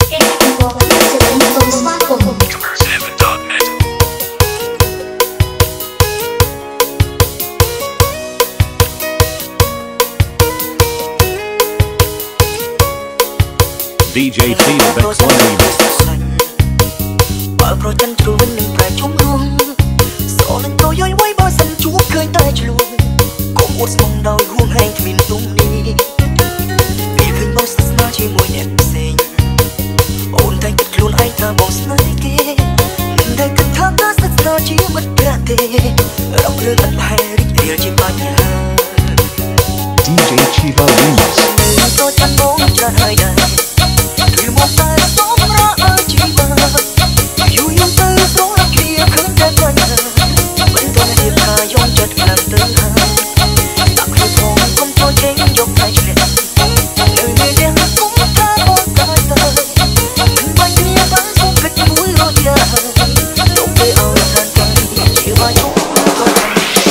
DJ T the best one remix. បើប្រច័នជ្រុលវិញនឹងប្រែជុំរួមសូនទៅយយໄວបើសិនជួបឃើញតែឆ្លួងកុំអួតស្មងដោយហួងហែងគ្មានទុំនេះពេលឃើញបងសាសនាជាមួយអ្នកផ្សេងអូនតែគិតខ្លួនឯងថាបងស្នេហ៍គេមិនដែលគិតថាការសាសនាជាមិត្តភក្តិទេរករឿងអត់ហែរីករាយជាបញ្ហា DJ Chiva remix. ប្រច័នបងច្រើនហើយដែរគឺមកតែសូមរកឲ្យជីវិតយូរយូរទៅស្រលាញ់គ្នាឃើញតែបញ្ហាមិនទាន់រៀបការយំចិត្តខ្លាំងទៅហើយដាក់ខ្លួនផងកុំចូលចេញយកតែឆ្លៀតនៅនេះទាំងគុំថាបងកាយទៅមិនបាច់គ្នាបានសុំគិតមួយរយៈទុកទៅឲ្យខានទៅជាវាយងក៏បាន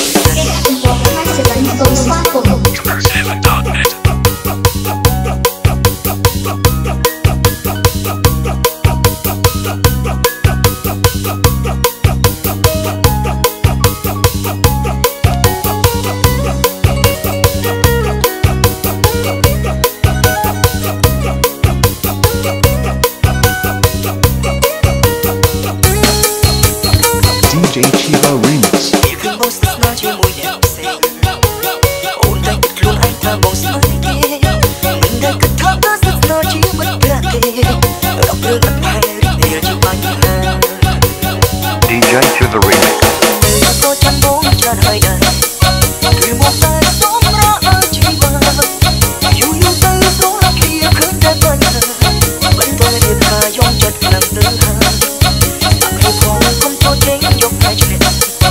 DJ Chiva remix. គឺបងស្នេហ៍ជាមួយអ្នកផ្សេងអូនតែគិតខ្លួនឯងថាបងស្នេហ៍គេមិនដែលគិតថាការស្នេហ៍ជាមិត្តភក្តិទេរករឿងអត់ហែរីករាយជាបញ្ហា DJ to the remix. ក៏ចាំបងច្រើនហើយដែរគឺមកតែសូមរកឲ្យជីវិតយូរយូរទៅស្រលាញ់គ្នាឃើញតែបញ្ហាមិនទាន់រៀបការយំចិត្តខ្លាំងទៅហើយដាក់ខ្លួនផងកុំចូលចេញយកតែឆ្លៀត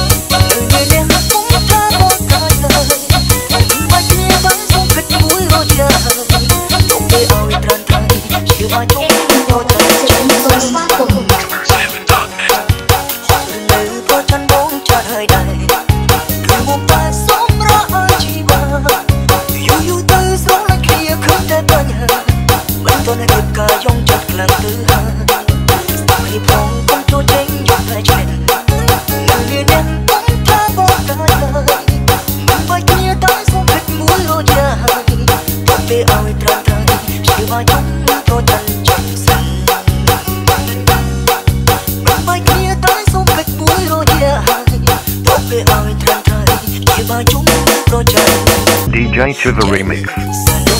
ការយំចិត្តខ្លាំងទៅហើយស្ដាប់ពីផងកុំចូលចេញយកតែឆ្លៀតនឹងមានអ្នកកុំថាបងកាយទៅមិនបាច់គ្នាតែសុំគិតមួយរយៈទុកពេលឲ្យត្រឹមត្រូវជាវាយងប្រច័នចិត្តសិនមិនបាច់គ្នាតែសុំគិតមួយរយៈទុកពេលឲ្យត្រឹមត្រូវជាវាយងប្រច័ន DJ to the remix.